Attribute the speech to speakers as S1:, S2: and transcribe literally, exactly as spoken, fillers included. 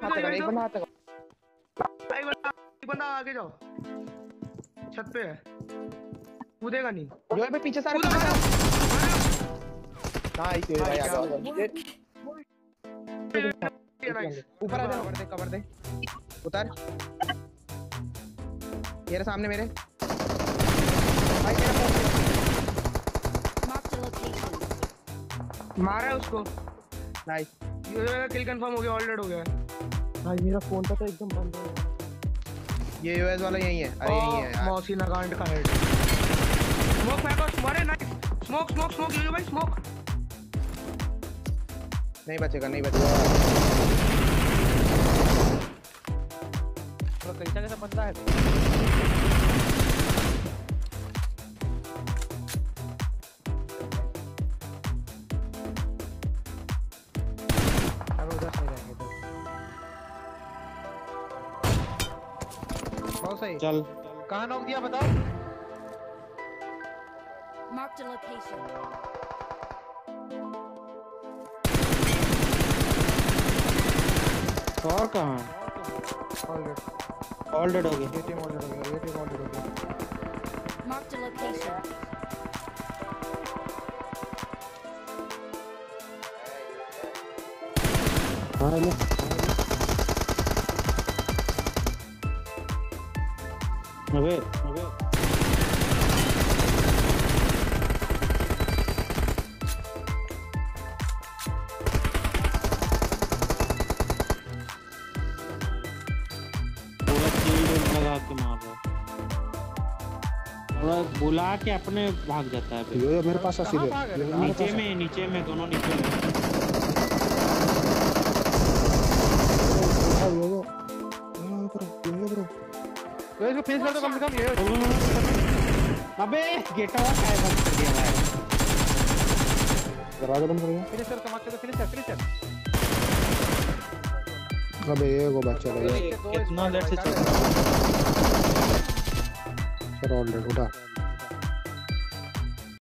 S1: हाथ लगा, एक बंदा हाथ लगा,
S2: एक बंदा एक बंदा आगे जाओ, छत पे है, कूदेगा नहीं।
S1: जो है पे पीछे सारे
S2: कूदा
S1: नाइस भाई, आ जाओ
S2: नाइस।
S1: ऊपर आ जा, कवर दे कवर दे, उतर मेरे सामने मेरे भाई, मेरा
S2: मारा है उसको,
S1: नाइस।
S2: ये किल कंफर्म हो गया, ऑल डेड हो गया
S1: भाई मेरा फोन तो एकदम बंद हो गया। ये यूएस वाला यही है, अरे यही है यार,
S2: मौसी नगांड का हेड। स्मोक फेंको, मारे नाइस, स्मोक स्मोक स्मोक ये भाई स्मोक,
S1: नहीं बचेगा नहीं बचेगा। तो कैसा कैसा बंदा है सही। चल कहाँ नॉक दिया बताओ।
S3: Marked a location.
S4: और कहाँ? ऑल डेड हो गया,
S1: ये टीम ऑल डेड हो गया, ये टीम ऑल डेड हो गया।
S3: Marked a location.
S4: हाँ ले अबे अबे लगा के मार रहा, थोड़ा बुला के अपने भाग जाता है।
S1: यो यो मेरे पास आसिर है,
S4: नीचे में नीचे में दोनों नीचे में।
S1: यो यो यो यो ब्रो, तो इसको फेस कर दो कम से कम। ये
S4: अबे गेट आउट है, बंद कर दिया भाई,
S1: दरवाजा बंद कर दिया।
S2: फिनिशर का मार के फिनिशर फिनिशर।
S1: अबे ये वो बच्चा लगा
S4: कितना लेट से चल
S1: सर, ऑल डेड उठा।